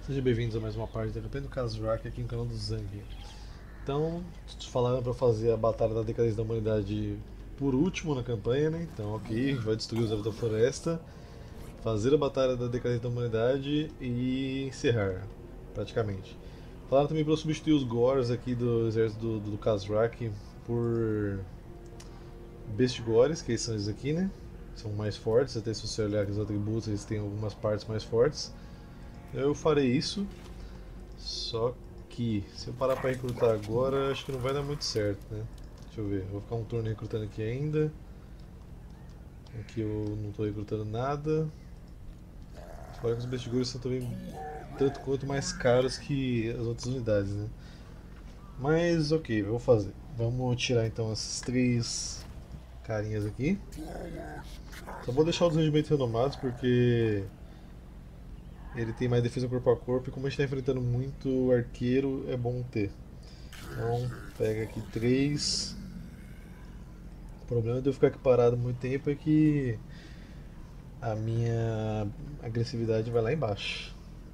Sejam bem-vindos a mais uma parte da campanha do Kazrak aqui no canal do Zang. Então, falaram para fazer a Batalha da Decadência da Humanidade por último na campanha, né? Então, ok, a gente vai destruir os Elfos da Floresta, fazer a Batalha da Decadência da Humanidade e encerrar, praticamente. Falaram também para eu substituir os Gores aqui do exército do Kazrak por Beast Gores, que são esses aqui, né? São mais fortes, até se você olhar aqui os atributos, eles têm algumas partes mais fortes. Eu farei isso. Só que, se eu parar pra recrutar agora, acho que não vai dar muito certo, né? Deixa eu ver, vou ficar um turno recrutando aqui ainda. Aqui eu não tô recrutando nada. Fora que os bestigores são também tanto quanto mais caros que as outras unidades, né? Mas ok, vou fazer. Vamos tirar então esses três carinhas aqui. Só vou deixar os regimentos renomados porque ele tem mais defesa corpo a corpo e como a gente está enfrentando muito arqueiro, é bom ter. Então, pega aqui três. O problema de eu ficar aqui parado muito tempo é que a minha agressividade vai lá embaixo.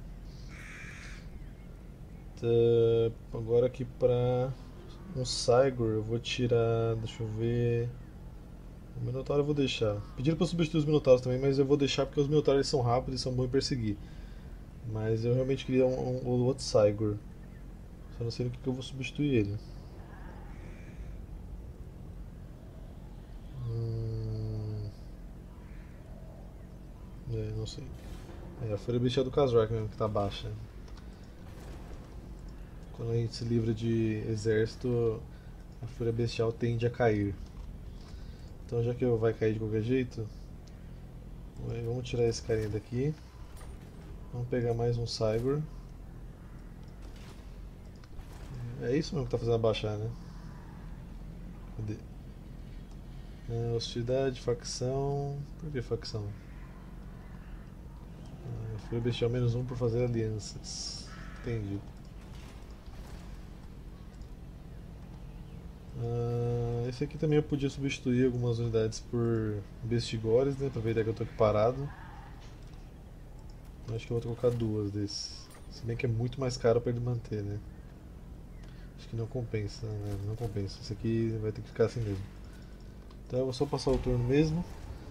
Agora aqui pra um Cygor eu vou tirar. Deixa eu ver. O Minotauro eu vou deixar. Pediram pra eu substituir os Minotauros também, mas eu vou deixar porque os Minotauros eles são rápidos e são bons em perseguir. Mas eu realmente queria um outro Cygor. Só não sei no que eu vou substituir ele. Hum, não sei. A Fúria Bestial do Kazrak mesmo que tá baixa. Quando a gente se livra de exército, a Fúria Bestial tende a cair. Então já que vai cair de qualquer jeito, vamos tirar esse carinha daqui. Vamos pegar mais um Cygor. É isso mesmo que tá fazendo abaixar, né? Cadê? Hostilidade, facção. Por que facção? Fúria Bestial menos um por fazer alianças. Entendi. Esse aqui também eu podia substituir algumas unidades por Bestigores, né? Aproveitar que eu tô aqui parado. Acho que eu vou colocar duas desses. Se bem que é muito mais caro para ele manter, né? Acho que não compensa, né? Não compensa. Esse aqui vai ter que ficar assim mesmo. Então eu vou só passar o turno mesmo.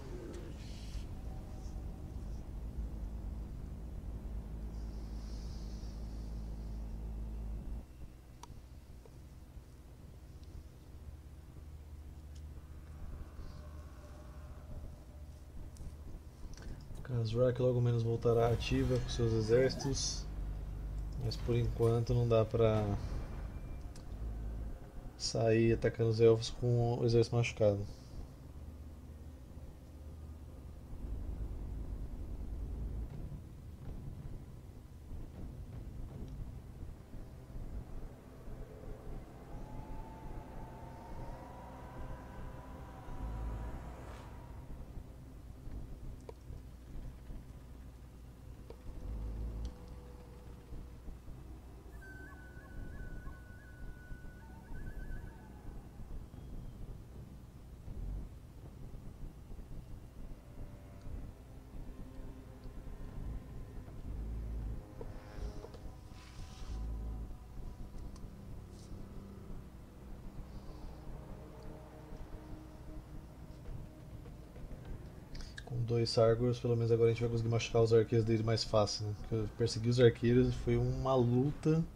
Kazrak logo menos voltará ativa com seus exércitos. Mas por enquanto não dá pra sair atacando os elfos com o exército machucado. Com dois Sargos, pelo menos agora a gente vai conseguir machucar os arqueiros dele mais fácil, né? Porque perseguir os arqueiros foi uma luta.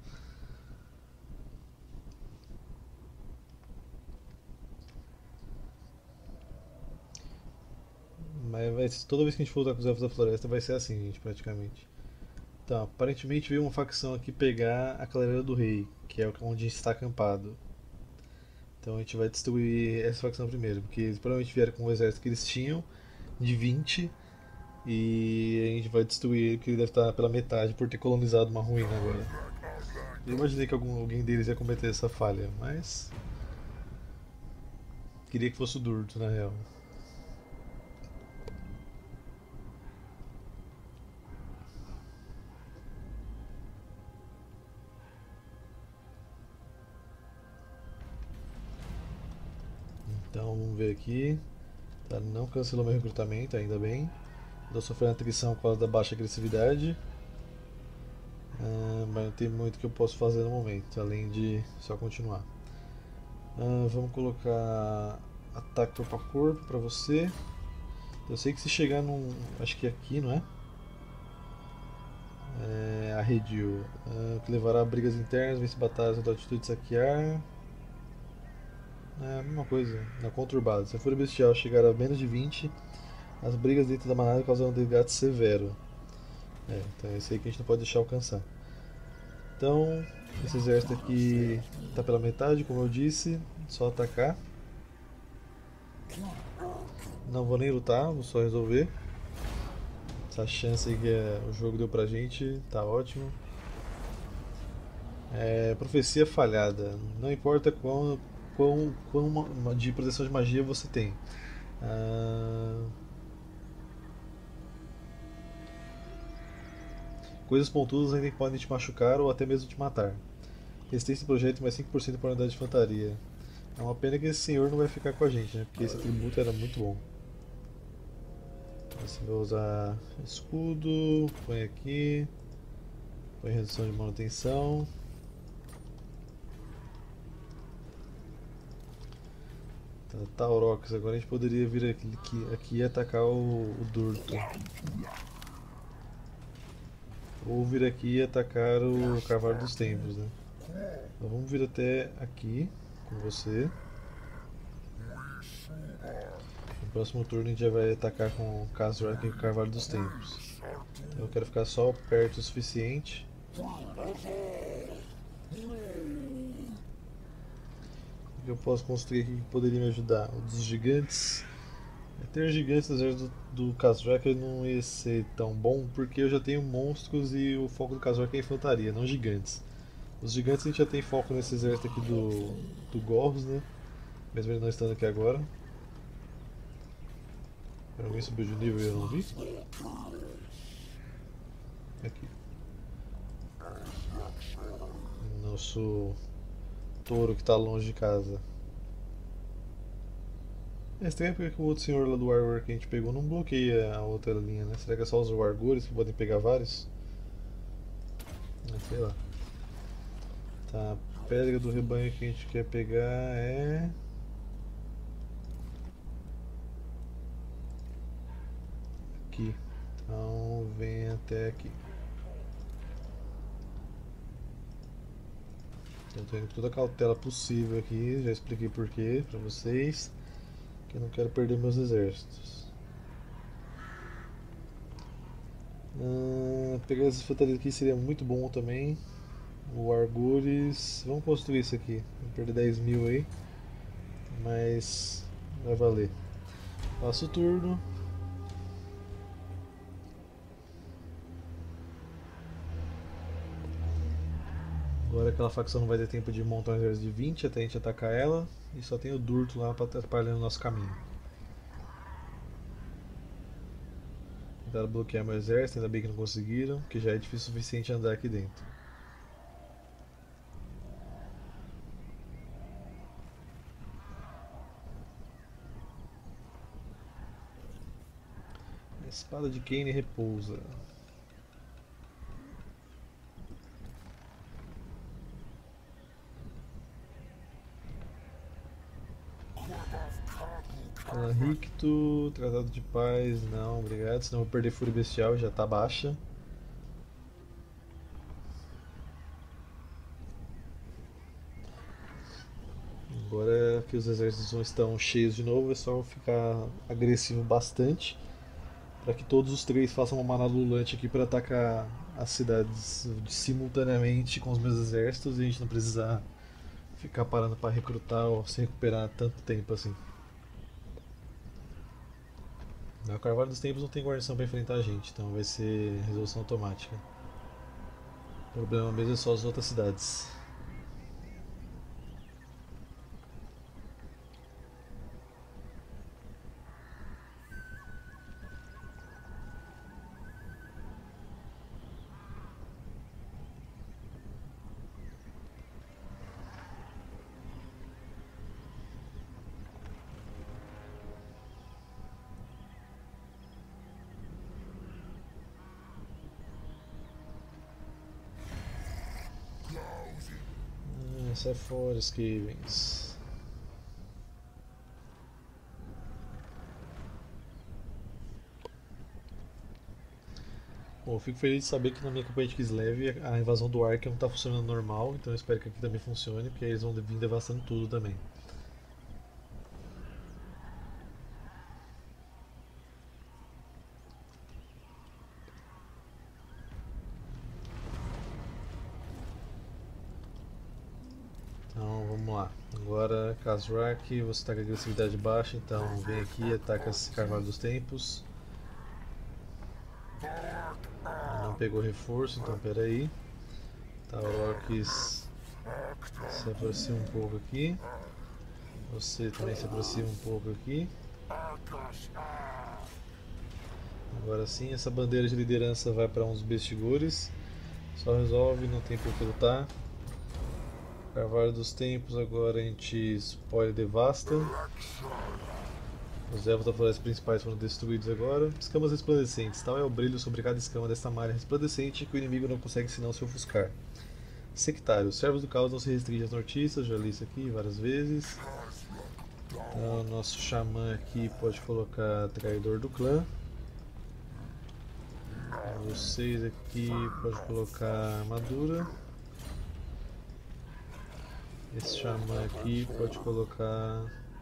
Mas toda vez que a gente for lutar com os elfos da floresta vai ser assim, gente, praticamente. Então, aparentemente veio uma facção aqui pegar a Clareira do Rei, que é onde a gente está acampado. Então a gente vai destruir essa facção primeiro, porque eles provavelmente vieram com o exército que eles tinham, de 20, e a gente vai destruir ele, porque ele deve estar pela metade por ter colonizado uma ruína agora. Eu imaginei que alguém deles ia cometer essa falha, mas queria que fosse o Durto, na real. Então vamos ver aqui. Tá, não cancelou meu recrutamento, ainda bem. Estou sofrendo atrição por causa da baixa agressividade. Mas não tem muito que eu posso fazer no momento, além de só continuar. Vamos colocar ataque corpo a corpo pra você. Eu sei que se chegar num. Acho que é aqui, não é? Arredio. Que levará a brigas internas, vence batalhas da altitude de saquear. É a mesma coisa, na conturbada. Se a fúria bestial chegar a menos de 20, as brigas dentro da manada causarão um desgaste severo. Então é isso aí que a gente não pode deixar alcançar. Então, esse exército aqui está pela metade, como eu disse, só atacar. Não vou nem lutar, vou só resolver. Essa chance aí que o jogo deu pra gente, tá ótimo. Profecia falhada. Não importa quão de proteção de magia você tem. Ah, Coisas pontudas ainda podem te machucar ou até mesmo te matar. Resistência do projeto mais 5% para a unidade de infantaria. É uma pena que esse senhor não vai ficar com a gente, né? Porque esse atributo era muito bom. Você vai usar escudo, põe aqui, põe redução de manutenção. Tá, Taurox, agora a gente poderia vir aqui e atacar o Durto. Ou vir aqui e atacar o Carvalho dos Tempos, né? Então vamos vir até aqui com você. No próximo turno a gente já vai atacar com o Kazrak e o Carvalho dos Tempos. Eu quero ficar só perto o suficiente. O que eu posso construir aqui que poderia me ajudar? O dos gigantes. Ter gigantes no exército do Kazrak não ia ser tão bom porque eu já tenho monstros e o foco do Kazrak é infantaria, não gigantes. Os gigantes a gente já tem foco nesse exército aqui do Gorros, né? Mesmo ele não estando aqui agora. Alguém subiu de nível e eu não vi? Aqui. Nosso touro que está longe de casa. É estranho porque o outro senhor lá do Warwork que a gente pegou não bloqueia a outra linha, né? Será que é só os Wargores que podem pegar vários? Sei lá. Tá, a pedra do rebanho que a gente quer pegar é. Aqui. Então vem até aqui. Eu tô indo com toda a cautela possível aqui, já expliquei porquê pra vocês. Que eu não quero perder meus exércitos. Pegar essas fantasias aqui seria muito bom também. O Argures. Vamos construir isso aqui. Vamos perder 10 mil aí. Mas vai valer. Passo o turno. Agora aquela facção não vai ter tempo de montar um exército de 20 até a gente atacar ela. E só tem o Durto lá para atrapalhar o nosso caminho. Tentaram bloquear meu exército, ainda bem que não conseguiram, porque já é difícil o suficiente andar aqui dentro. A espada de Kane repousa. Ricto, Tratado de Paz, não, obrigado, senão eu vou perder Fúria Bestial, já tá baixa. Agora que os exércitos não estão cheios de novo, é só ficar agressivo bastante para que todos os três façam uma manada lulante aqui para atacar as cidades simultaneamente com os meus exércitos e a gente não precisar ficar parando para recrutar ou se recuperar tanto tempo assim. O Carvalho dos Tempos não tem guarnição para enfrentar a gente, então vai ser resolução automática. O problema mesmo é só as outras cidades. Sai fora, Skavens. Bom, eu fico feliz de saber que na minha campanha de Kislev a invasão do Ark não está funcionando normal, então eu espero que aqui também funcione, porque aí eles vão vir devastando tudo também. Então vamos lá. Agora, Kazrak, você está com agressividade baixa, então vem aqui e ataca esse Carvalho dos Tempos. Não pegou reforço, então peraí. Taurox se aproxima um pouco aqui. Você também se aproxima um pouco aqui. Agora sim, essa bandeira de liderança vai para uns bestigores. Só resolve, não tem por que lutar. Carvalho dos Tempos, agora a gente spoiler devasta. Os elfos da floresta principais foram destruídos agora. Escamas resplandecentes. Tal é o brilho sobre cada escama desta malha resplandecente que o inimigo não consegue senão se ofuscar. Sectário. Os servos do caos não se restringem às nortistas, já li isso aqui várias vezes. Então, nosso xamã aqui pode colocar traidor do clã. Vocês aqui pode colocar armadura. Esse xamã aqui pode colocar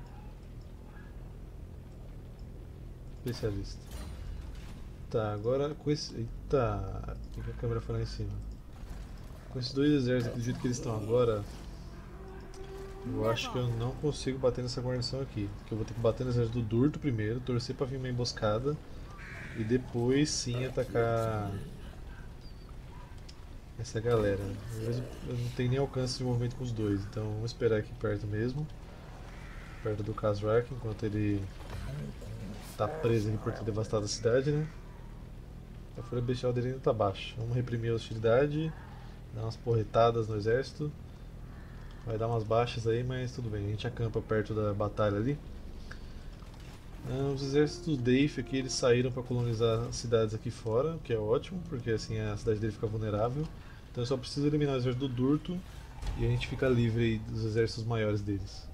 especialista. Tá, agora com esse. Eita! Por que a câmera foi lá em cima? Com esses dois exércitos do jeito que eles estão agora, eu acho que eu não consigo bater nessa guarnição aqui. Que eu vou ter que bater no exército do Durto primeiro, torcer pra vir uma emboscada e depois sim atacar essa galera. Eu não tenho nem alcance de movimento com os dois, então vamos esperar aqui perto mesmo. Perto do Kazrak, enquanto ele tá preso aqui por ter devastado a cidade, né? A fúria bestial dele ainda tá baixa. Vamos reprimir a hostilidade, dar umas porretadas no exército. Vai dar umas baixas aí, mas tudo bem, a gente acampa perto da batalha ali. Os exércitos do Deif aqui, eles saíram para colonizar as cidades aqui fora, o que é ótimo, porque assim a cidade dele fica vulnerável. Então eu só preciso eliminar o exército do Durto e a gente fica livre aí dos exércitos maiores deles.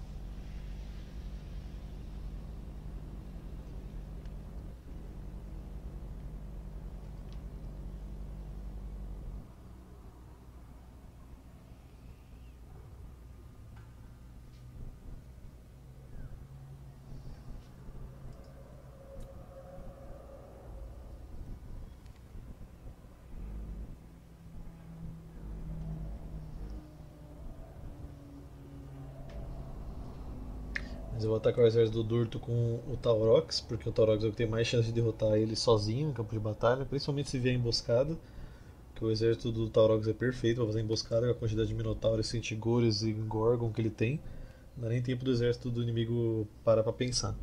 Mas eu vou atacar o exército do Durto com o Taurox, porque o Taurox é o que tem mais chance de derrotar ele sozinho no campo de batalha, principalmente se vier emboscada. Que o exército do Taurox é perfeito para fazer emboscada com a quantidade de Minotauros, Centigores e Gorgon que ele tem. Não dá nem tempo do exército do inimigo parar pra pensar.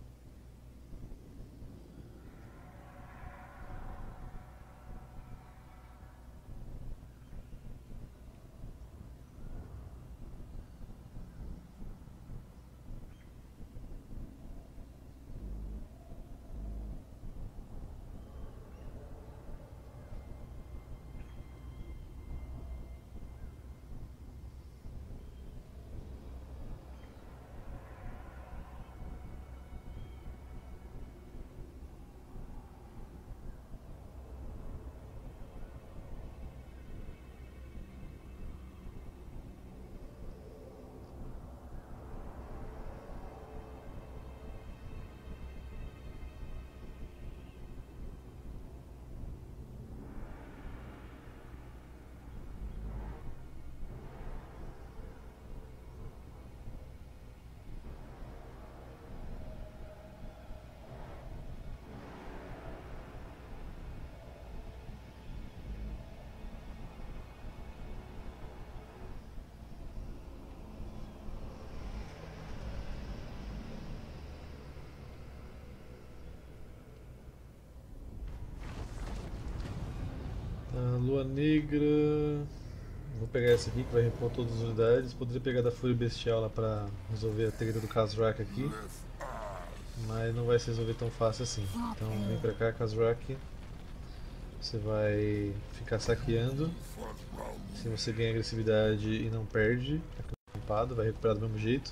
A Lua Negra. Vou pegar essa aqui que vai repor todas as unidades. Poderia pegar da Fúria Bestial lá pra resolver a treta do Kazrak aqui. Mas não vai se resolver tão fácil assim. Então vem pra cá, Kazrak. Você vai ficar saqueando. Se você ganha agressividade e não perde, é acampado, vai recuperar do mesmo jeito.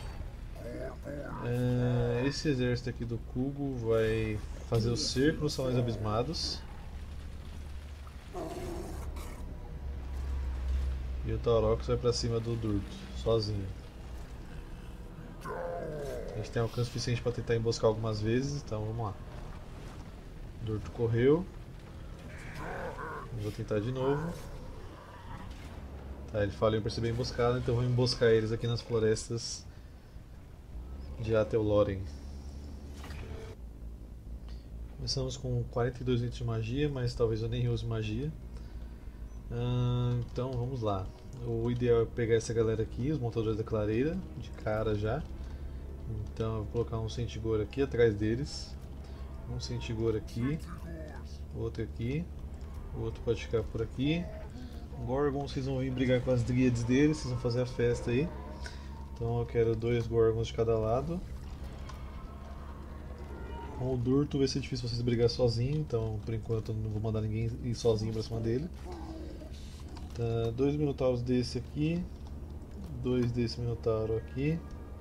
Esse exército aqui do Kugo vai fazer o cerco nos salões abismados. E o Taurox vai pra cima do Durto, sozinho. A gente tem alcance suficiente para tentar emboscar algumas vezes, então vamos lá. O Durto correu. Vou tentar de novo. Tá, ele falhou em perceber a emboscada, então vou emboscar eles aqui nas florestas de Ateloren. Começamos com 42 litros de magia, mas talvez eu nem use magia. Então vamos lá. O ideal é pegar essa galera aqui, os montadores da clareira, de cara já. Então eu vou colocar um Sentigor aqui atrás deles. Um Sentigor aqui. Outro aqui. O outro pode ficar por aqui. Gorgons, vocês vão vir brigar com as dríades deles, vocês vão fazer a festa aí. Então eu quero 2 Gorgons de cada lado. Com o Durto vai ser difícil vocês brigar sozinho, então por enquanto eu não vou mandar ninguém ir sozinho pra cima dele. Tá, 2 Minotauros desse aqui. 2 desse Minotauro aqui.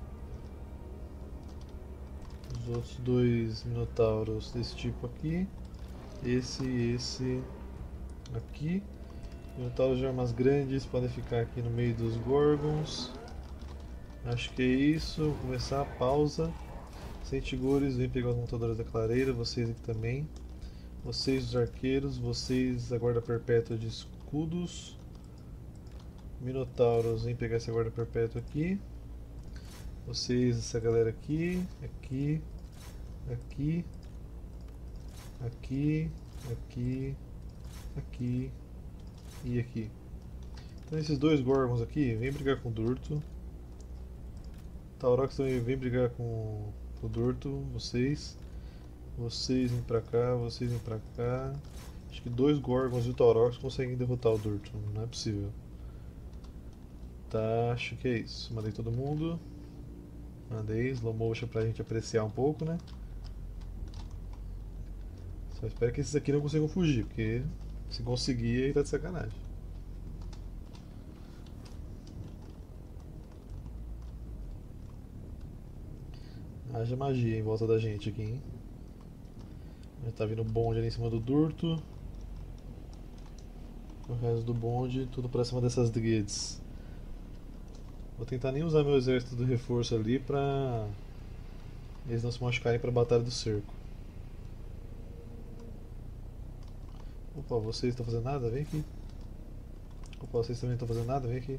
Os outros 2 Minotauros desse tipo aqui. Esse e esse aqui. Minotauros de armas grandes podem ficar aqui no meio dos Gorgons. Acho que é isso. Vou começar a pausa. Sentigores, vem pegar os montadores da clareira. Vocês aqui também. Vocês os arqueiros. Vocês a guarda perpétua de escudos. Minotauros, vem pegar essa guarda perpétua aqui. Vocês, essa galera aqui. Aqui. Aqui. Aqui. Aqui. Aqui. E aqui. Então esses 2 Gorgons aqui, vem brigar com o Durto. Taurox também vem brigar com o Durto, vocês. Vocês vêm pra cá, vocês vêm pra cá. Acho que 2 Gorgons e o Taurox conseguem derrotar o Durto, não é possível. Tá, acho que é isso. Mandei todo mundo. Mandei slow motion pra gente apreciar um pouco, né? Só espero que esses aqui não consigam fugir, porque se conseguir aí tá de sacanagem. Haja magia em volta da gente aqui, hein? Já tá vindo o bonde ali em cima do Durto. O resto do bonde, tudo pra cima dessas dríades. Vou tentar nem usar meu exército do reforço ali pra eles não se machucarem pra batalha do cerco. Opa, vocês estão fazendo nada? Vem aqui. Opa, vocês também estão fazendo nada? Vem aqui.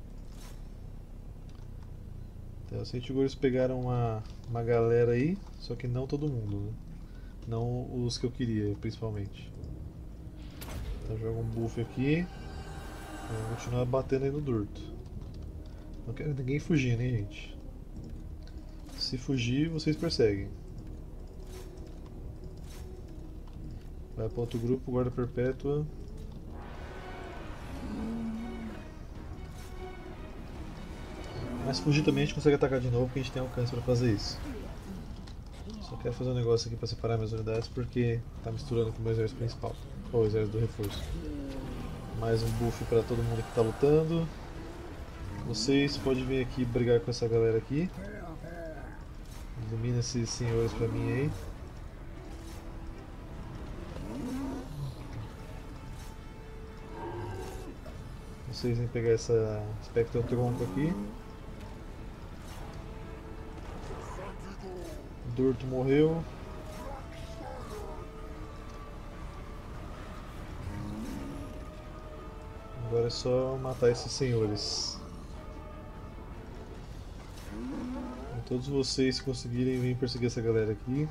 Tá, os Sentigores pegaram uma galera aí, só que não todo mundo, né? Não os que eu queria, principalmente. Então joga um buff aqui. Vou continuar batendo aí no Durto. Não quero ninguém fugir, né, gente? Se fugir, vocês perseguem. Vai para outro grupo, guarda perpétua. Mas se fugir também a gente consegue atacar de novo, porque a gente tem alcance para fazer isso. Só quero fazer um negócio aqui para separar minhas unidades, porque tá misturando com o meu exército principal. Ou o exército do reforço. Mais um buff para todo mundo que está lutando. Vocês podem vir aqui brigar com essa galera aqui. Ilumina esses senhores pra mim aí. Vocês vêm pegar essa Spectral Tronco aqui. Durto morreu. Agora é só matar esses senhores. E todos vocês conseguirem vir perseguir essa galera aqui.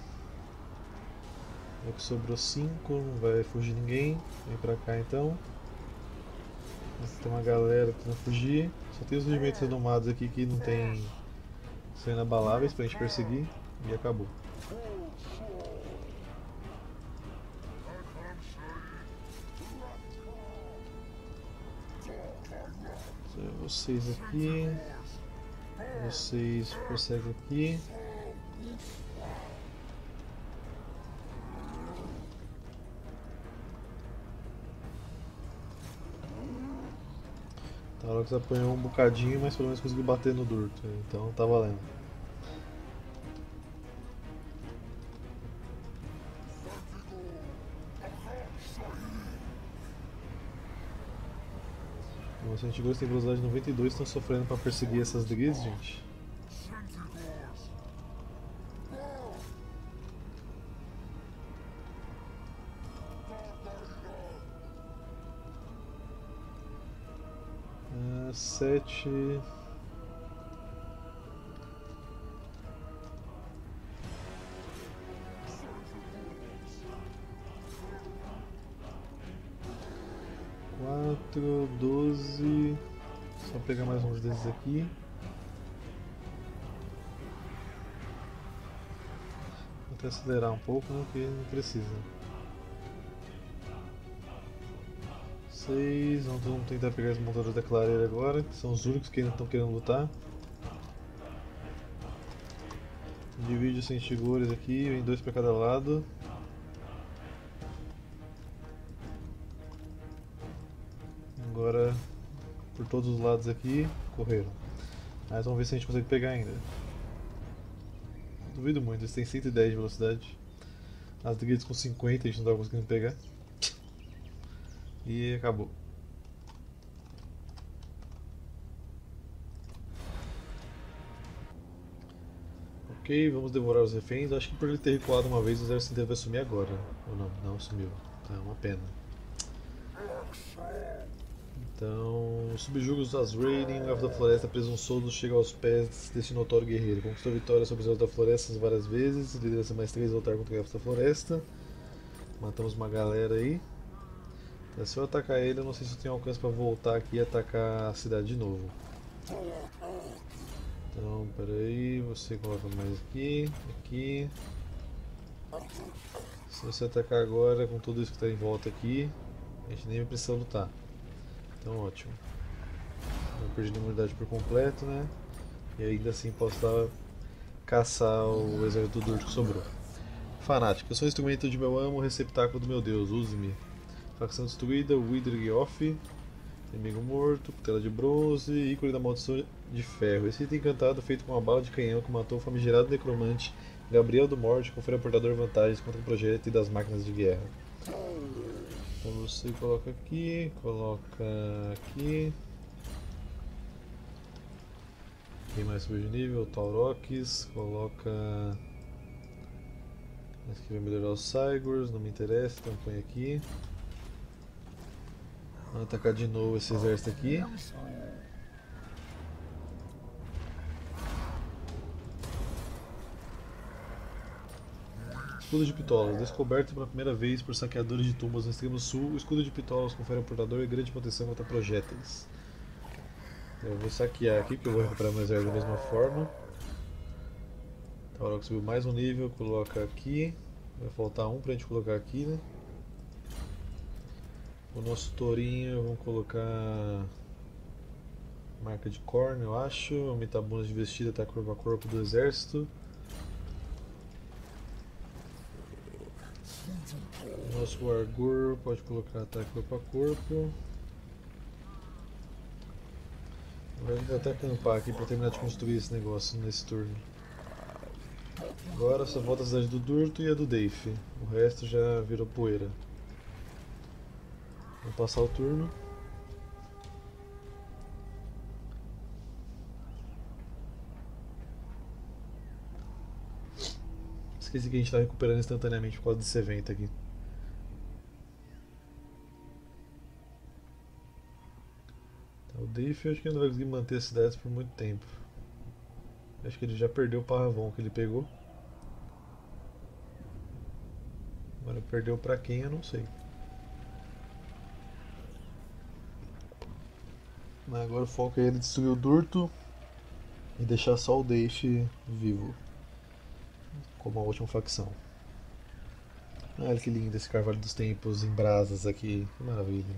Aqui sobrou 5, não vai fugir ninguém. Vem pra cá então. Tem uma galera tentando fugir. Só tem os regimentos renomados aqui que não tem são inabaláveis pra gente perseguir. E acabou. Vocês aqui. Vocês perseguem aqui. Taurox apanhou um bocadinho, mas pelo menos conseguiu bater no Durto, então tá valendo. Os Sentigores têm velocidade 92 e estão sofrendo pra perseguir essas Driz, gente. Sete. Quatro, 12. Só pegar mais uns desses aqui. Vou até acelerar um pouco, né? Porque não precisa. 6. Vamos tentar pegar os montadores da clareira agora, que são os únicos que ainda estão querendo lutar. Divide os Sentigores aqui, vem 2 para cada lado. Agora, por todos os lados aqui, correram. Mas vamos ver se a gente consegue pegar ainda. Duvido muito, eles têm 110 de velocidade. As Drids com 50 a gente não estava conseguindo pegar. E acabou. Ok, vamos devorar os reféns. Acho que por ele ter recuado uma vez, o exército inteiro vai sumir agora. Ou não? Não sumiu. Tá, uma pena. Então, subjugos das Raiden, o Elfo da Floresta presunçoso chega aos pés desse notório guerreiro. Conquistou vitória sobre os Elfos da Floresta várias vezes, liderança mais 3 voltar contra o Elfo da Floresta. Matamos uma galera aí. Então, se eu atacar ele, eu não sei se eu tenho alcance para voltar aqui e atacar a cidade de novo. Então, peraí, você coloca mais aqui, aqui. Se você atacar agora com tudo isso que está em volta aqui, a gente nem vai precisar lutar. Então, ótimo. Não perdi a imunidade por completo, né? E ainda assim posso dar, caçar o exército do Durto que sobrou. Fanático, eu sou instrumento de meu amo, receptáculo do meu Deus, use-me. Facção destruída, Wither Off. Inimigo morto, tela de bronze, ícone da maldição de ferro. Esse item encantado feito com uma bala de canhão que matou o famigerado necromante Gabriel do Morte confere ao portador vantagens contra o projétil das máquinas de guerra. Então você coloca aqui. Quem mais subiu de nível? Taurox, coloca. Esse aqui vai melhorar os Cygors, não me interessa, então põe aqui. Vamos atacar de novo esse exército aqui. Escudo de Pitolas, descoberto pela primeira vez por saqueadores de tumbas no extremo sul, o escudo de Pitolas confere ao portador grande proteção contra projéteis. Eu vou saquear aqui, porque eu vou recuperar meu exército da mesma forma. Taurox subiu mais um nível, coloca aqui. Vai faltar um pra gente colocar aqui, né? O nosso tourinho, vamos colocar marca de corno, eu acho. Aumentar bônus de vestida, tá corpo a corpo do exército. O nosso Wargur pode colocar ataque corpo a corpo. Agora vou até acampar aqui para terminar de construir esse negócio nesse turno. Agora só falta a cidade do Durto e a do Deif. O resto já virou poeira. Vou passar o turno. Esqueci que a gente está recuperando instantaneamente por causa desse evento aqui. Tá, o Deif eu acho que ele não vai conseguir manter as cidades por muito tempo. Acho que ele já perdeu o Parravon que ele pegou. Agora perdeu pra quem eu não sei. Mas agora o foco é ele destruir o Durto e deixar só o Deif vivo. Como a última facção. Olha que lindo esse Carvalho dos Tempos em brasas aqui. Que maravilha.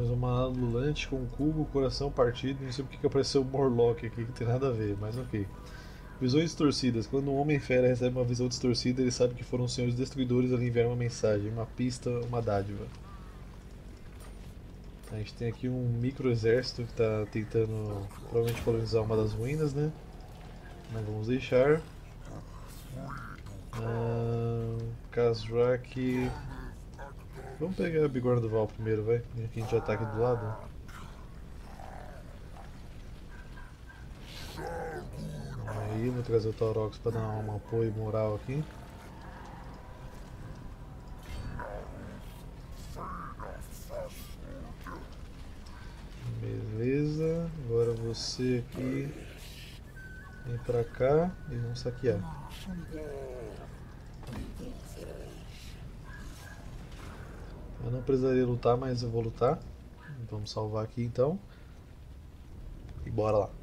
Mais uma manada ululante com um cubo, coração partido. Não sei porque que apareceu o Morlock aqui, que tem nada a ver, mas ok. Visões distorcidas. Quando um homem-fera recebe uma visão distorcida, ele sabe que foram os senhores destruidores a lhe enviar uma mensagem, uma pista, uma dádiva. A gente tem aqui um micro-exército que está tentando provavelmente colonizar uma das ruínas, né? Não vamos deixar. Kazrak. Vamos pegar a bigorna do Val primeiro, vai. Aqui a gente já tá aqui do lado. Aí, vou trazer o Taurox para dar um apoio moral aqui. Beleza, agora você aqui vem pra cá e vamos saquear. Eu não precisaria lutar, mas eu vou lutar. Vamos salvar aqui então. E bora lá.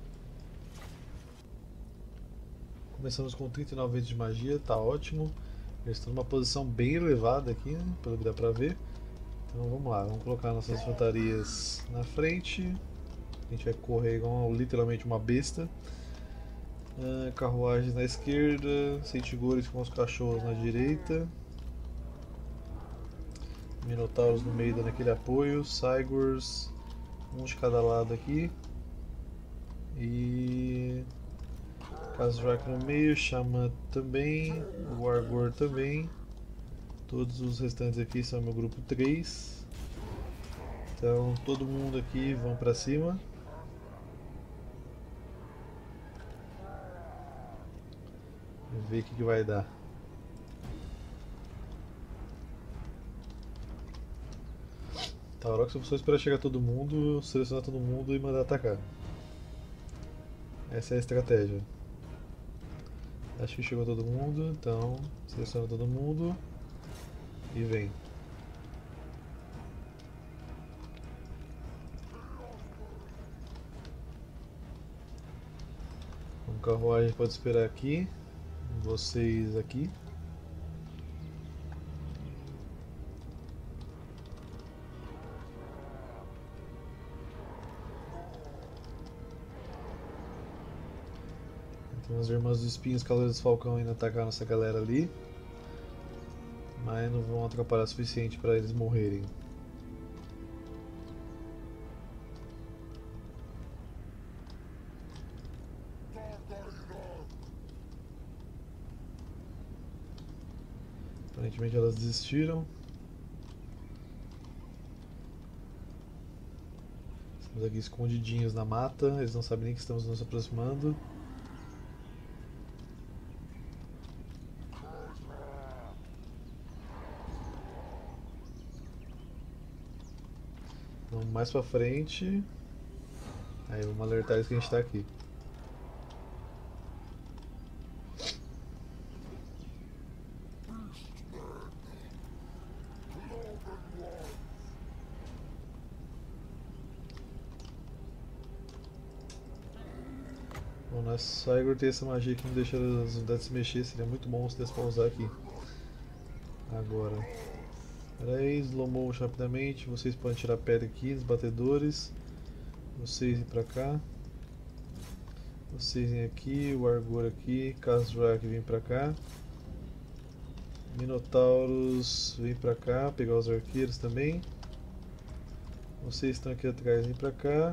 Começamos com 39 vezes de magia, tá ótimo. Eles estão numa posição bem elevada aqui, né, pelo que dá pra ver. Então vamos lá, vamos colocar nossas infantarias na frente. A gente vai correr igual literalmente uma besta. Carruagens na esquerda, Sentigores com os cachorros na direita. Minotauros no meio dando aquele apoio, Cygors, um de cada lado aqui. E Kazrak no meio, Xamã também, Wargor também. Todos os restantes aqui são meu grupo 3. Então todo mundo aqui vão pra cima. Vamos ver o que vai dar. Taurox, eu só esperar chegar todo mundo, selecionar todo mundo e mandar atacar. Essa é a estratégia. Acho que chegou todo mundo, então seleciona todo mundo e vem. O carruagem pode esperar aqui, vocês aqui. Tem as irmãs dos espinhos, Cavaleiros do Falcão indo atacar nossa galera ali. Mas não vão atrapalhar o suficiente para eles morrerem. Aparentemente elas desistiram. Estamos aqui escondidinhos na mata, eles não sabem nem que estamos nos aproximando. Vamos mais pra frente. Aí vamos alertar eles que a gente tá aqui. Bom, nosso Cygor tem essa magia que não deixa as unidades se mexer, seria muito bom se desse pra usar aqui. Agora. Peraí, slow motion rapidamente, vocês podem tirar pedra aqui dos batedores. Vocês vêm pra cá. Vocês vêm aqui, o Argor aqui, Kazrak vem pra cá. Minotauros vem pra cá, pegar os arqueiros também. Vocês estão aqui atrás, vem pra cá.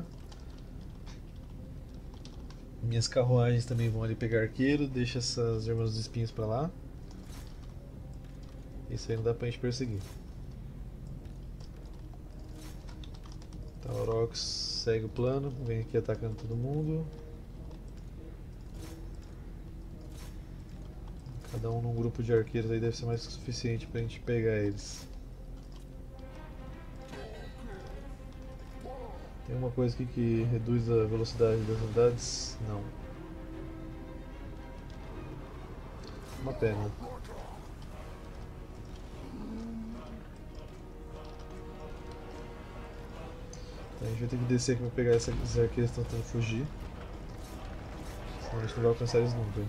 Minhas carruagens também vão ali pegar arqueiro, deixa essas irmãs dos espinhos pra lá. Isso aí não dá pra gente perseguir. Taurox segue o plano, vem aqui atacando todo mundo. Cada um num grupo de arqueiros aí deve ser mais que o suficiente pra gente pegar eles. Tem uma coisa aqui que reduz a velocidade das unidades? Não. Uma pena. A gente vai ter que descer aqui pra pegar esses arqueiros que estão tentando fugir. Senão a gente não vai alcançar eles nunca.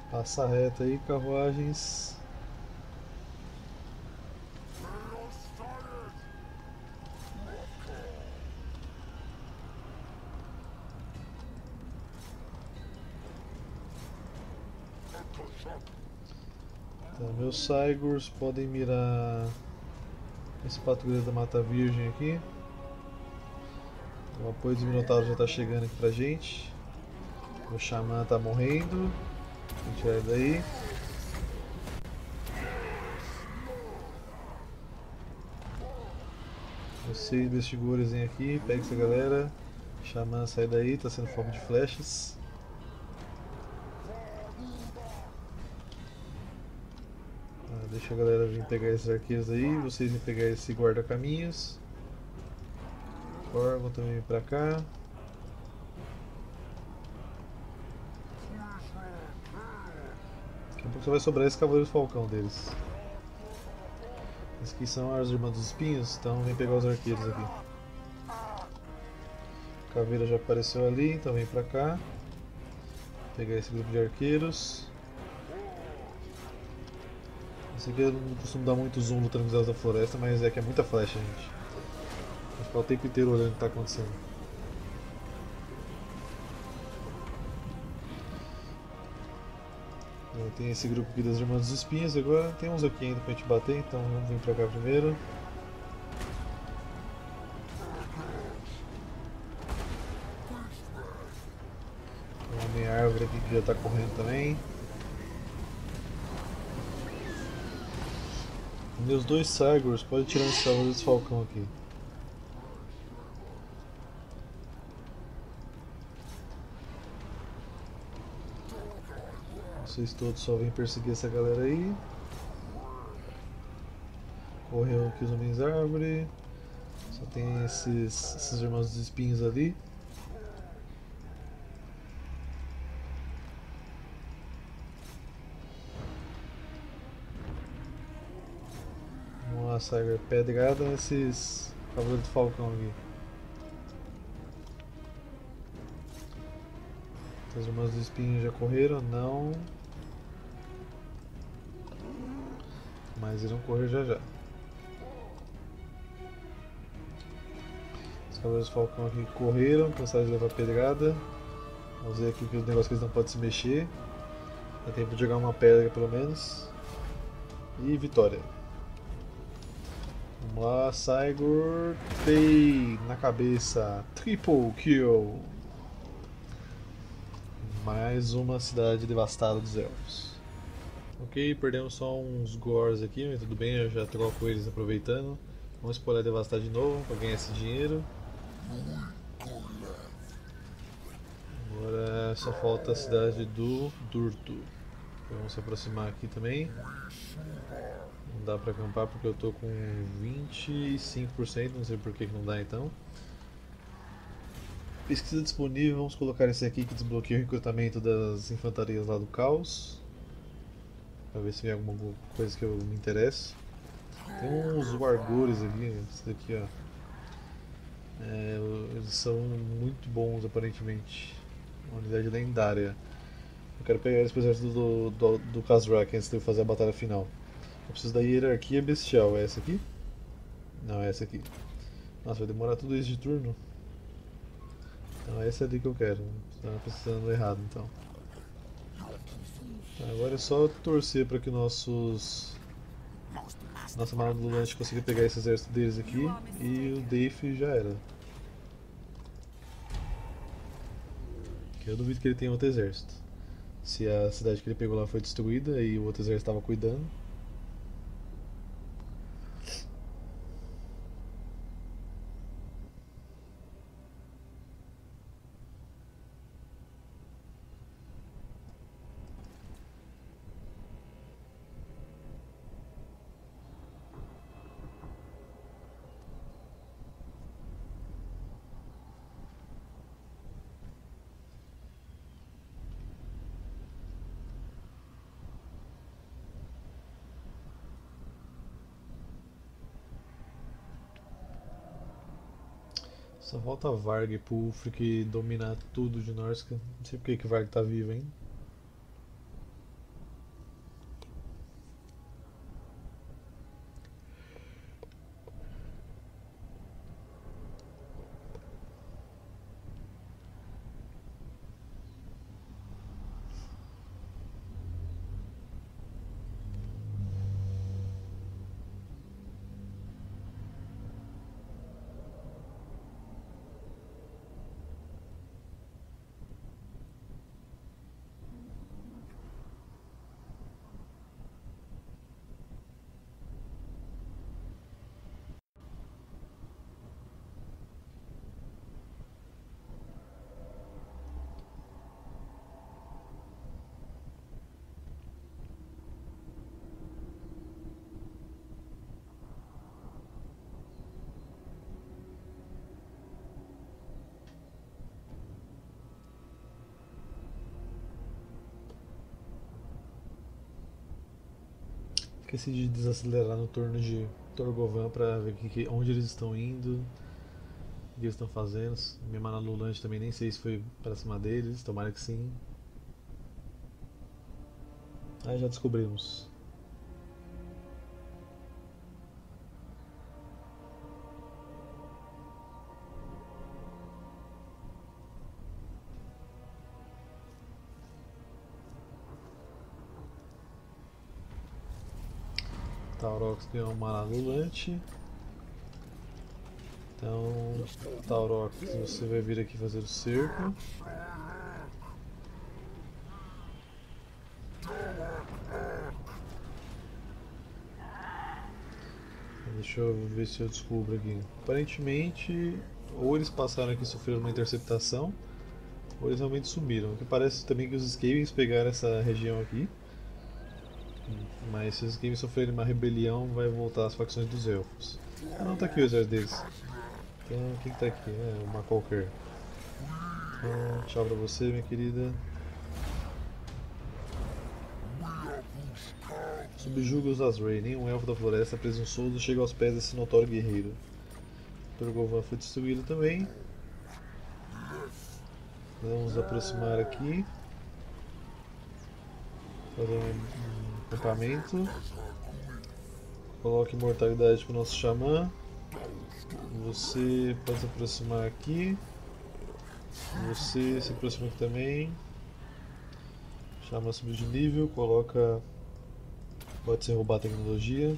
Passa reto aí, carruagens. Tá, meus Cygors podem mirar esse patrulha da Mata Virgem aqui. O apoio dos Minotauros já está chegando aqui pra gente. O Xamã tá morrendo. Vou tirar ele daí. Vocês, investigores, vem aqui, pega essa galera. Xamã sai daí, tá sendo foco de flechas. Tá, deixa a galera vir pegar esses arqueiros aí, vocês vêm pegar esse guarda-caminhos. Corvo também vem pra cá. Daqui a pouco só vai sobrar esse Cavaleiro Falcão deles. Esses aqui são as Irmãs dos Espinhos, então vem pegar os arqueiros aqui. A caveira já apareceu ali, então vem pra cá. Pegar esse grupo de arqueiros. Esse aqui eu não costumo dar muito zoom lutando com os Elfos da Floresta, mas é que é muita flecha, gente. Vou ficar o tempo inteiro olhando o que está acontecendo. Tem esse grupo aqui das Irmãs dos Espinhos agora. Tem uns aqui ainda pra gente bater, então vamos vir pra cá primeiro. Tem um Homem-Árvore aqui que já tá correndo também. Meus dois Cygors, pode tirar esse Cavaleiro desse Falcão aqui. Vocês todos só vêm perseguir essa galera aí. Correu aqui os Homens-Árvore. Só tem esses Irmãos dos Espinhos ali. Vamos lá, Cyber, pedrada nesses Cavaleiros do Falcão aqui. As Irmãs dos Espinhos já correram? Não. Mas irão correr já já. Os Cavaleiros do Falcão aqui correram, cansaram de levar pedrada. Vamos ver aqui que os negócios que eles não podem se mexer. Dá tempo de jogar uma pedra pelo menos. E vitória. Vamos lá, Cygor. Tei na cabeça. Triple kill. Mais uma cidade devastada dos elfos. Ok, perdemos só uns Gors aqui, mas tudo bem, eu já troco eles aproveitando. Vamos spoiler devastar de novo para ganhar esse dinheiro. Agora só falta a cidade do Durto. Vamos se aproximar aqui também. Não dá pra acampar porque eu tô com 25%, não sei por que não dá então. Pesquisa disponível, vamos colocar esse aqui que desbloqueia o recrutamento das infantarias lá do Caos. Pra ver se vem alguma coisa que eu me interesso. Tem uns Wargores aqui, esse daqui ó. Eles são muito bons aparentemente. Uma unidade lendária. Eu quero pegar eles pro exército do Khazrak antes de eu fazer a batalha final. Eu preciso da hierarquia bestial. É essa aqui? Não, é essa aqui. Nossa, vai demorar tudo isso de turno? Então essa é ali que eu quero. Estava precisando errado então. Agora é só torcer para que nossa manada do lanche consiga pegar esse exército deles aqui e o Dave já era. Eu duvido que ele tenha outro exército. Se a cidade que ele pegou lá foi destruída e o outro exército estava cuidando. Só falta Varg e Pulfric dominar tudo de Norsca. Não sei porque que Varg tá vivo ainda. Esqueci de desacelerar no turno de Torgovan pra ver onde eles estão indo, o que eles estão fazendo. Minha mana Lulante também nem sei se foi pra cima deles, tomara que sim. Ah, já descobrimos. Taurox ganhou uma mana Lulante. Então, Taurox, você vai vir aqui fazer o cerco. Deixa eu ver se eu descubro aqui. Aparentemente, ou eles passaram aqui e sofreram uma interceptação, ou eles realmente sumiram. O que parece também que os Skavens pegaram essa região aqui. Mas se os Skavens sofrerem uma rebelião, vai voltar às facções dos Elfos. Ah não, tá aqui o exército deles. Então, quem que tá aqui? É uma qualquer. Então, tchau pra você, minha querida. Subjuga os Azrael, nenhum elfo da floresta presunçoso chega aos pés desse notório guerreiro. Torgovan foi destruído também. Vamos aproximar aqui. Fazer um acampamento. Coloque imortalidade para o nosso xamã. Você pode se aproximar aqui. Você se aproxima aqui também. Xamã subiu de nível. Coloca. Pode ser roubar a tecnologia.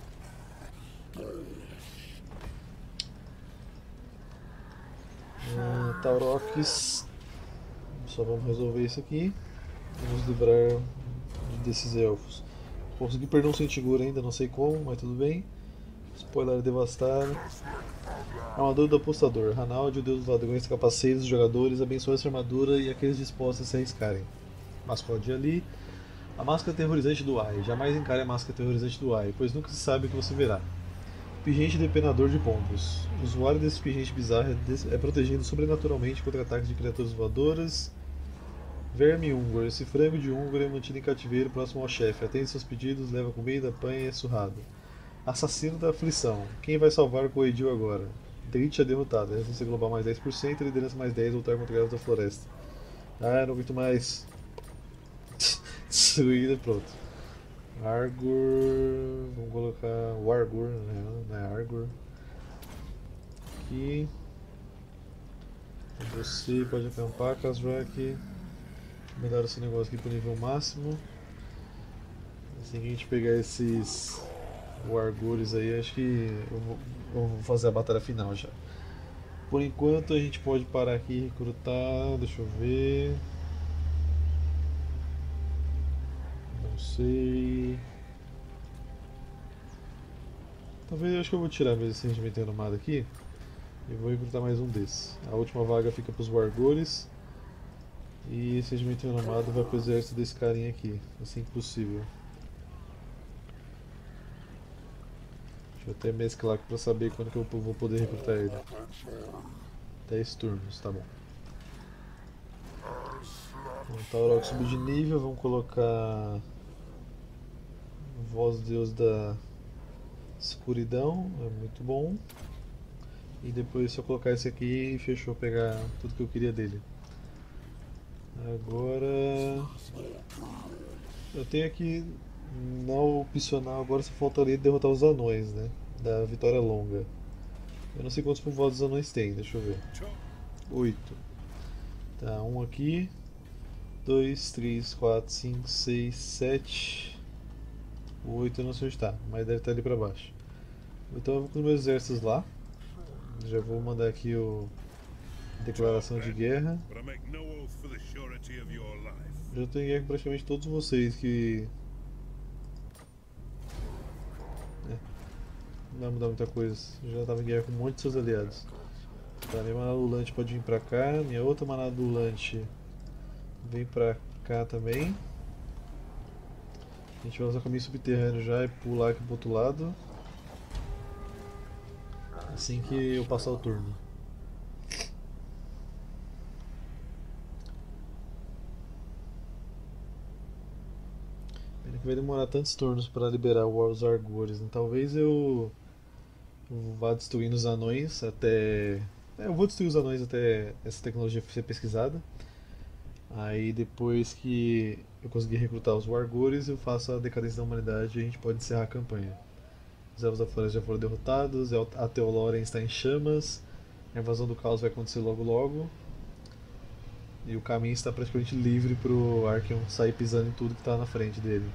Taurox. Só vamos resolver isso aqui. Vamos livrar desses elfos. Consegui perder um Sentigor ainda, não sei como, mas tudo bem. Spoiler devastado. Armadura do Apostador. Ranaldi, o deus dos ladrões, capaceiros dos jogadores, abençoa essa armadura e aqueles dispostos a se arriscarem. Mascote ali. A máscara aterrorizante do Ai. Jamais encare a máscara aterrorizante do Ai, pois nunca se sabe o que você verá. Pingente depenador de pombos. O usuário desse pingente bizarro é protegido sobrenaturalmente contra ataques de criaturas voadoras. Verme Ungor. Esse frango de Ungor é mantido em cativeiro próximo ao chefe. Atende seus pedidos, leva comida, apanha e é surrado. Assassino da aflição. Quem vai salvar o Coedil agora? Drit é derrotado. Resistência global mais 10%, liderança mais 10, lutar contra elfos da floresta. Ah, não aguento mais. Destruída, pronto. Argor. Vamos colocar o Argor, não é Argor. Aqui. Você pode acampar, Kazrak. Melhora esse negócio aqui pro nível máximo. Assim que a gente pegar esses Wargores aí, acho que eu vou fazer a batalha final já. Por enquanto a gente pode parar aqui e recrutar, deixa eu ver. Não sei. Talvez eu acho que eu vou tirar mesmo esse regimento renomado aqui e vou recrutar mais um desses. A última vaga fica para os Wargores e esse regimento renomado vai para o exército desse carinha aqui, assim que possível. Deixa eu até mesclar aqui para saber quando que eu vou poder recrutar ele. 10 turnos, tá bom. O Taurok subiu de nível, vamos colocar Voz Deus da Escuridão, é muito bom. E depois se eu colocar esse aqui, fechou, pegar tudo que eu queria dele. Agora eu tenho aqui na opcional, agora só faltaria derrotar os anões, né? Da vitória longa. Eu não sei quantos povoados os anões tem, deixa eu ver. 8. Tá, um aqui. 2, 3, 4, 5, 6, 7. O 8 eu não sei onde está, mas deve estar ali pra baixo. Então eu vou com os meus exércitos lá. Já vou mandar aqui o declaração de guerra. Já estou em guerra com praticamente todos vocês que... não vai mudar muita coisa. Já estava em guerra com um monte de seus aliados. Tá, minha manada Lulante pode vir pra cá. Minha outra manada Lulante vem pra cá também. A gente vai usar o caminho subterrâneo já e pular aqui pro outro lado. Assim que eu passar o turno. Pena vai demorar tantos turnos para liberar os Argures, né? Talvez eu vá destruindo os anões até. Eu vou destruir os anões até essa tecnologia ser pesquisada. Aí depois que eu conseguir recrutar os Wargores, eu faço a decadência da humanidade e a gente pode encerrar a campanha. Os Elfos da Floresta já foram derrotados, a Theoloren está em chamas, a invasão do caos vai acontecer logo logo. E o caminho está praticamente livre para o Archeon sair pisando em tudo que está na frente dele.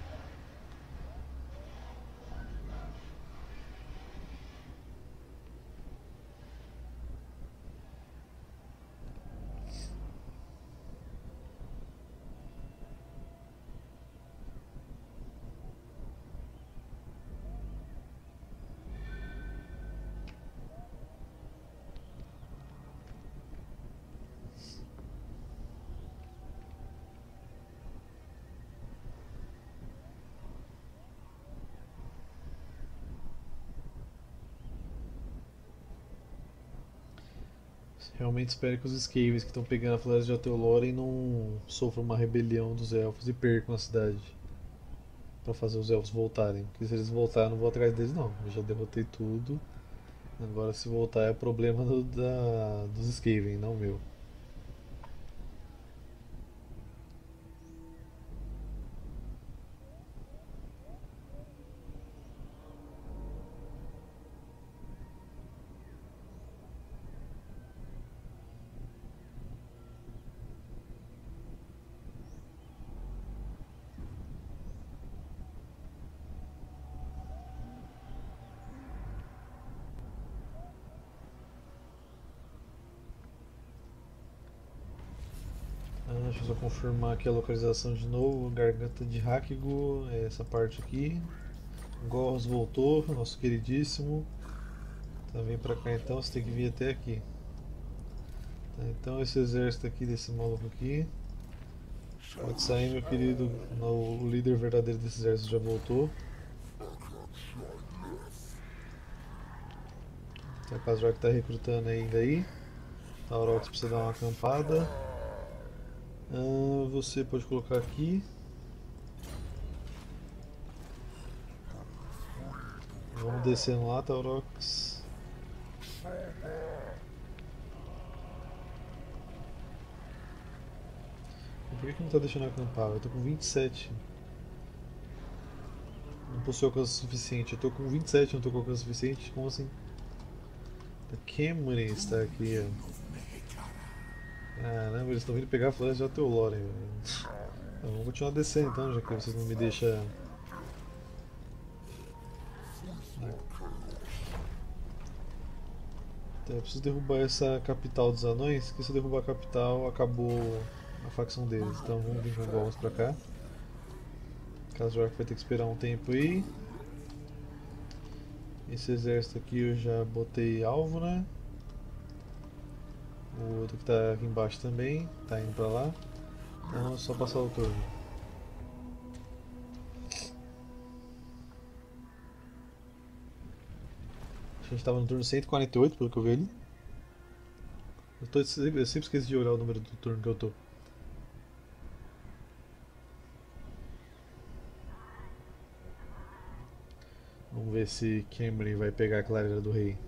Realmente espero que os Skavens que estão pegando a Floresta de Ateloren não sofram uma rebelião dos elfos e percam a cidade. Pra fazer os elfos voltarem. Porque se eles voltarem, eu não vou atrás deles não. Eu já derrotei tudo. Agora se voltar é problema dos Skaven, não meu. Deixa eu só confirmar aqui a localização de novo. Garganta de Hakigo, é essa parte aqui. Gorros voltou, nosso queridíssimo. Tá, vem pra cá então, você tem que vir até aqui. Tá, então esse exército aqui desse maluco aqui. Pode sair, meu querido. O líder verdadeiro desse exército já voltou. Então, o Kazrak está recrutando ainda aí. Taurox precisa dar uma acampada. Você pode colocar aqui. Vamos descendo lá, Taurox. Por que não está deixando eu acampar? Eu tô com 27. Não possui alcance suficiente. Eu tô com 27, não tô com alcance suficiente? Como assim? A Cameron está aqui, ó. Caramba, eles estão vindo pegar a floresta de Ateloren. Vamos continuar descendo então, já que vocês não me deixam. Então, eu preciso derrubar essa capital dos anões, que se eu derrubar a capital, acabou a facção deles. Então vamos vir com golpes pra cá. Caso vai ter que esperar um tempo aí. Esse exército aqui eu já botei alvo, né? O outro que tá aqui embaixo também, tá indo pra lá. Então é só passar o turno. A gente tava no turno 148, pelo que eu vi ali. Eu sempre esqueço de olhar o número do turno que eu tô. Vamos ver se Cameron vai pegar a clareira do rei.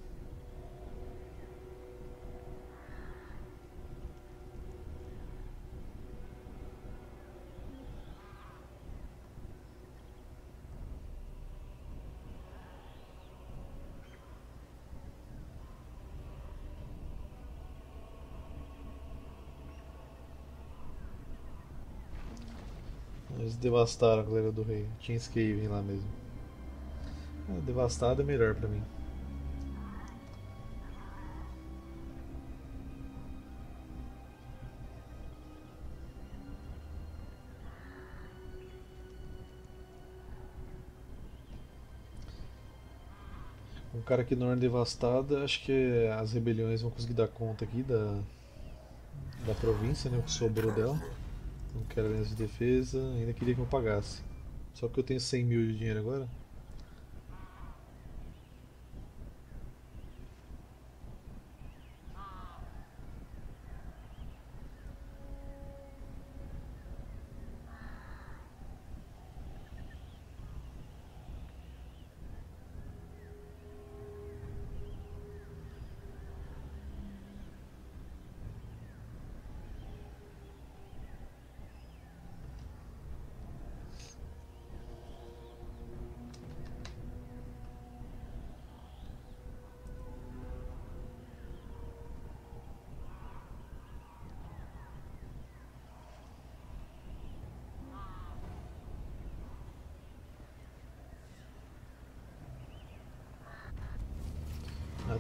Eles devastaram a clareira do rei. Tinha Skaven lá mesmo. Devastado é melhor pra mim. Um cara aqui no Ordem Devastada, acho que as rebeliões vão conseguir dar conta aqui da província, né, o que sobrou dela. Não quero aliança de defesa, ainda queria que eu pagasse. Só que eu tenho 100 mil de dinheiro agora.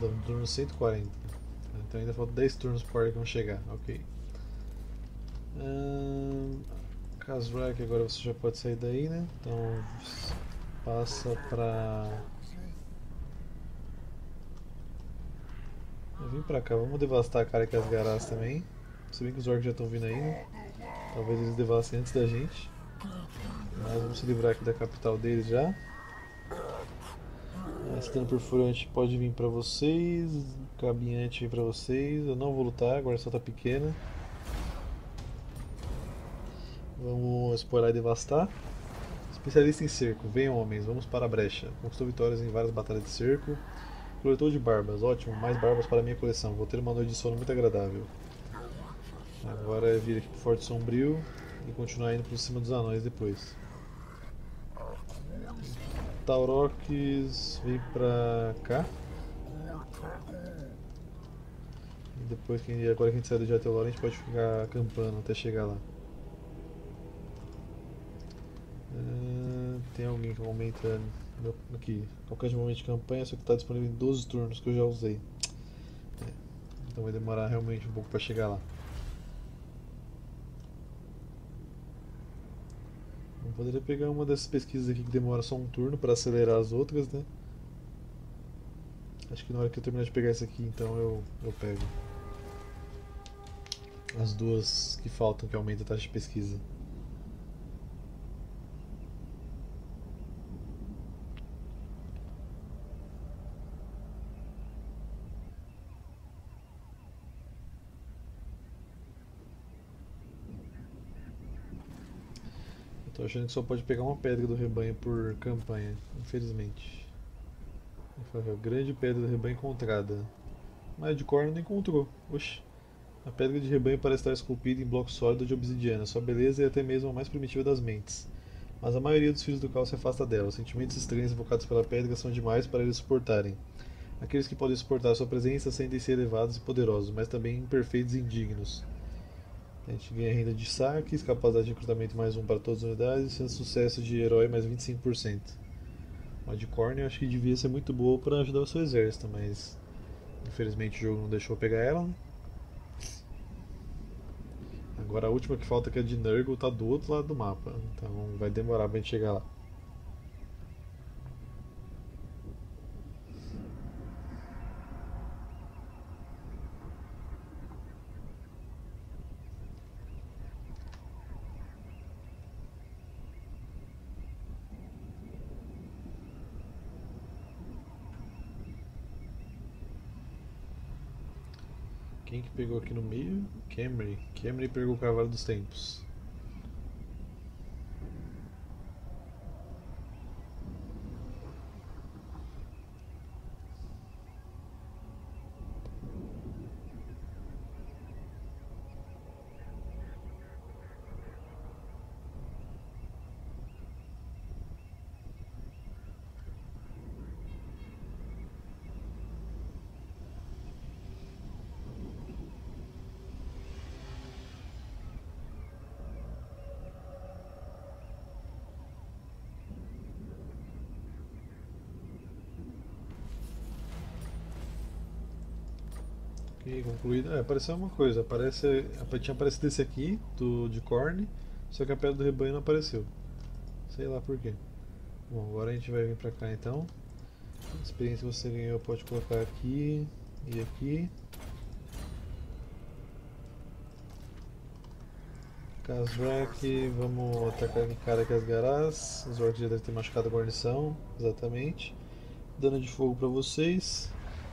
estamos no turno 140. Então ainda falta 10 turnos para o Archon chegar, ok. Kazrak, agora você já pode sair daí, né? Então passa pra. Eu vim pra cá, vamos devastar a cara que as garas também. Se bem que os orcs já estão vindo aí, né? Talvez eles devastem antes da gente. Mas vamos se livrar aqui da capital deles já. Esse dano perfurante pode vir pra vocês. Caminhante vem pra vocês. Eu não vou lutar, agora só tá pequena. Vamos explorar e devastar. Especialista em cerco, venham homens, vamos para a brecha. Conquistou vitórias em várias batalhas de cerco. Coletor de barbas, ótimo, mais barbas para a minha coleção. Vou ter uma noite de sono muito agradável. Agora é vir aqui pro Forte Sombrio e continuar indo por cima dos anões depois. Tauroques vem pra cá. E depois, agora que a gente sai do Jatelor, a gente pode ficar acampando até chegar lá. Tem alguém que aumenta aqui, qualquer momento de campanha, só que está disponível em 12 turnos que eu já usei. Então vai demorar realmente um pouco para chegar lá. Eu poderia pegar uma dessas pesquisas aqui que demora só um turno para acelerar as outras, né? Acho que na hora que eu terminar de pegar essa aqui, então eu pego. As duas que faltam que aumentam a taxa de pesquisa. Eu tô achando que só pode pegar uma pedra do rebanho por campanha, infelizmente. Grande pedra do rebanho encontrada. Mas de corno não encontrou. Oxi. A pedra de rebanho parece estar esculpida em bloco sólido de obsidiana. Sua beleza é até mesmo a mais primitiva das mentes. Mas a maioria dos filhos do caos se afasta dela. Os sentimentos estranhos evocados pela pedra são demais para eles suportarem. Aqueles que podem suportar sua presença sentem-se elevados e poderosos, mas também imperfeitos e indignos. A gente ganha renda de saques, capacidade de recrutamento mais um para todas as unidades, e sucesso de herói mais 25%. A de Corne eu acho que devia ser muito boa para ajudar o seu exército, mas infelizmente o jogo não deixou eu pegar ela, né? Agora a última que falta, que é de Nurgle, tá do outro lado do mapa, então vai demorar pra gente chegar lá. Quem que pegou aqui no meio? Camry. Camry pegou o Cavalo dos Tempos. Ok, concluído. Apareceu uma coisa. Tinha aparecido esse aqui, de Corne, só que a Pedra do Rebanho não apareceu. Sei lá por quê. Bom, agora a gente vai vir pra cá então. A experiência que você ganhou pode colocar aqui e aqui. Kazrak, vamos atacar em cara com as garás. Os orcs já devem ter machucado a guarnição, exatamente. Dano de fogo pra vocês.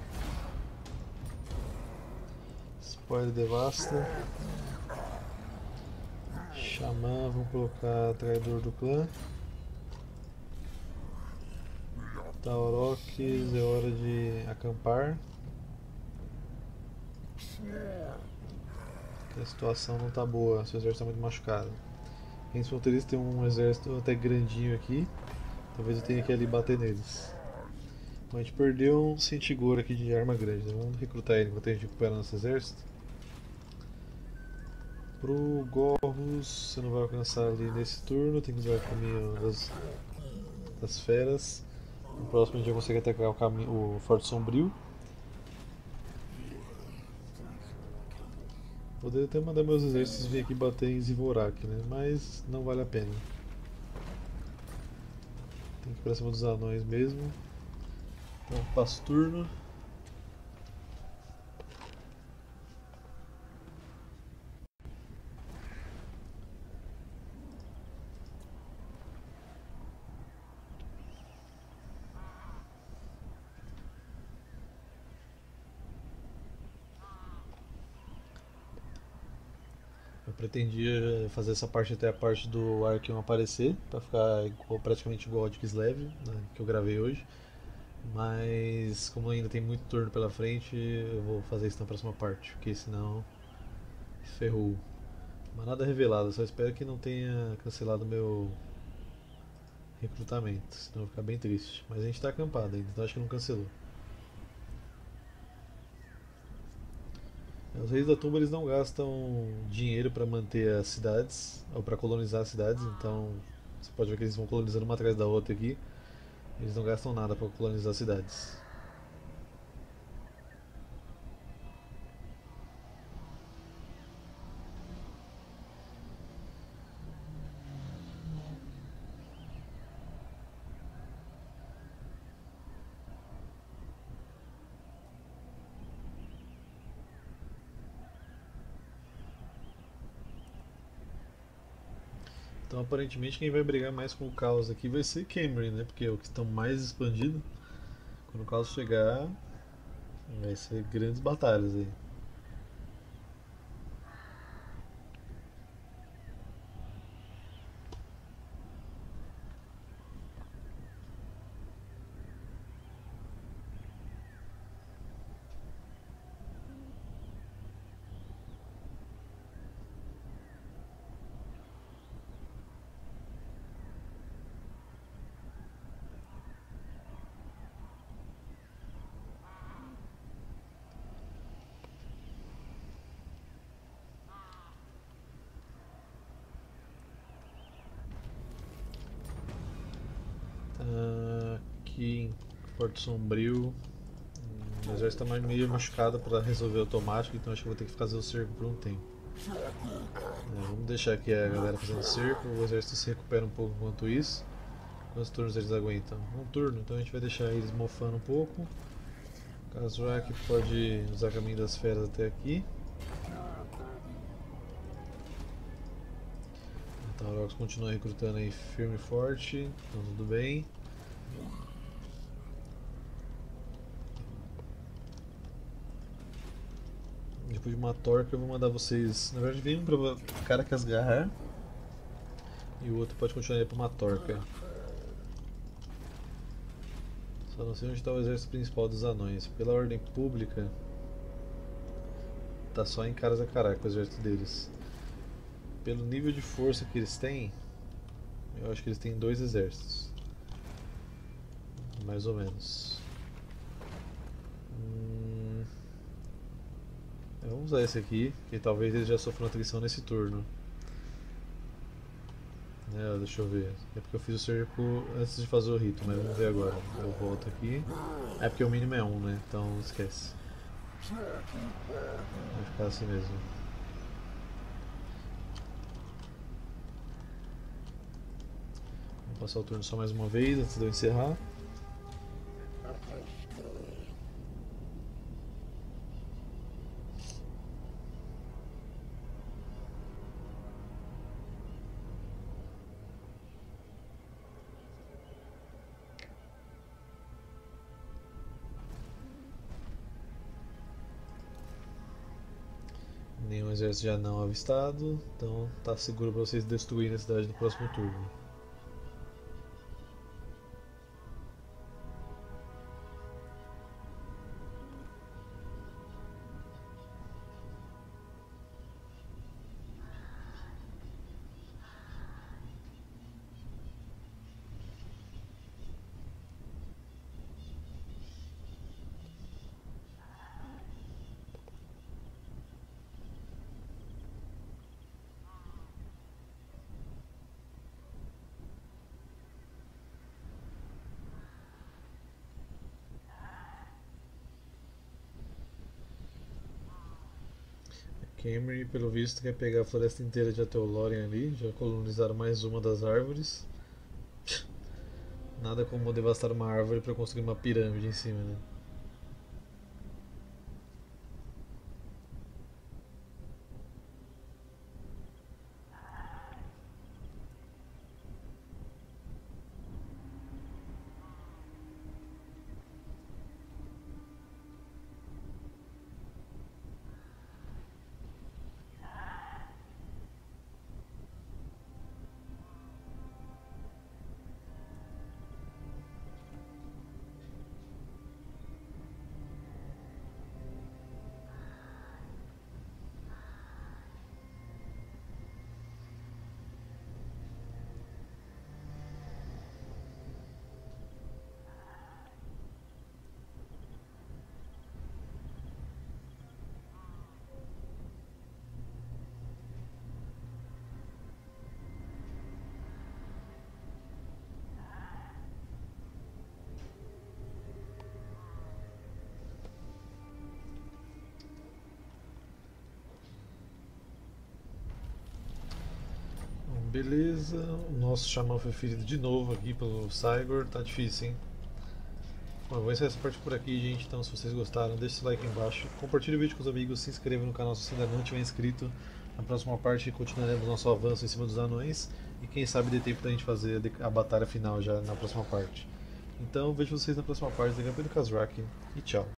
Spoiler devasta. Xamã, vamos colocar traidor do clã. Tauroques, é hora de acampar. A situação não tá boa, seu exército está muito machucado. Reis fronteiristas tem um exército até grandinho aqui. Talvez eu tenha que ir ali bater neles. Bom, a gente perdeu um Sentigor aqui de arma grande, né? Vamos recrutar ele enquanto a gente recupera nosso exército. Pro Gorros, você não vai alcançar ali nesse turno, tem que usar o caminho das feras. No próximo a gente já consegue atacar o Forte Sombrio. Poderia até mandar meus exércitos vir aqui bater em Zivorak, né? Mas não vale a pena. Tem que ir pra cima dos anões mesmo. Então passo turno. Eu pretendia fazer essa parte até a parte do Archeon aparecer, pra ficar praticamente igual ao de Kislev, né, que eu gravei hoje. Mas como ainda tem muito turno pela frente, eu vou fazer isso na próxima parte, porque senão ferrou. Mas nada revelado, só espero que não tenha cancelado meu recrutamento, senão eu vou ficar bem triste. Mas a gente tá acampado ainda, então acho que não cancelou. Os reis da tumba eles não gastam dinheiro para manter as cidades ou para colonizar as cidades, então você pode ver que eles vão colonizando uma atrás da outra aqui. Eles não gastam nada para colonizar as cidades. Então aparentemente quem vai brigar mais com o caos aqui vai ser Cameron, né? Porque é o que estão mais expandido. Quando o caos chegar, vai ser grandes batalhas aí. Aqui em Porto Sombrio, o exército está meio machucado para resolver automático, então acho que vou ter que fazer o cerco por um tempo. Vamos deixar aqui a galera fazendo cerco, o exército se recupera um pouco enquanto isso. Quantos turnos eles aguentam? Um turno, então a gente vai deixar eles mofando um pouco. Kazurak pode usar caminho das feras até aqui. Então o Rox continua recrutando aí firme e forte, então tudo bem. Depois de uma torca eu vou mandar vocês. Na verdade vem um pra Karakasgar e o outro pode continuar aí pra uma torca. Só não sei onde está o exército principal dos anões. Pela ordem pública, tá só em Karakasgar o exército deles. Pelo nível de força que eles têm, eu acho que eles têm dois exércitos. Mais ou menos. Vamos usar esse aqui, que talvez ele já sofra uma atrição nesse turno. Deixa eu ver. É porque eu fiz o cerco antes de fazer o rito, mas vamos ver agora. Eu volto aqui. É porque o mínimo é um, né? Então esquece. Vai ficar assim mesmo. Vou passar o turno só mais uma vez antes de eu encerrar. Nenhum exército já não avistado, então tá seguro para vocês destruírem a cidade no próximo turno. Camry, pelo visto, quer pegar a floresta inteira de Ateolorien ali, já colonizaram mais uma das árvores. Nada como devastar uma árvore para construir uma pirâmide em cima, né? Bom, beleza, o nosso xamã foi ferido de novo aqui pelo Cygor, tá difícil, hein? Bom, vou encerrar essa parte por aqui, gente. Então, se vocês gostaram, deixe seu like aí embaixo, compartilhe o vídeo com os amigos, se inscreva no canal se você ainda não tiver inscrito. Na próxima parte continuaremos nosso avanço em cima dos anões e quem sabe dê tempo da gente fazer a batalha final já na próxima parte. Então, vejo vocês na próxima parte da Campeão do Khazrak e tchau.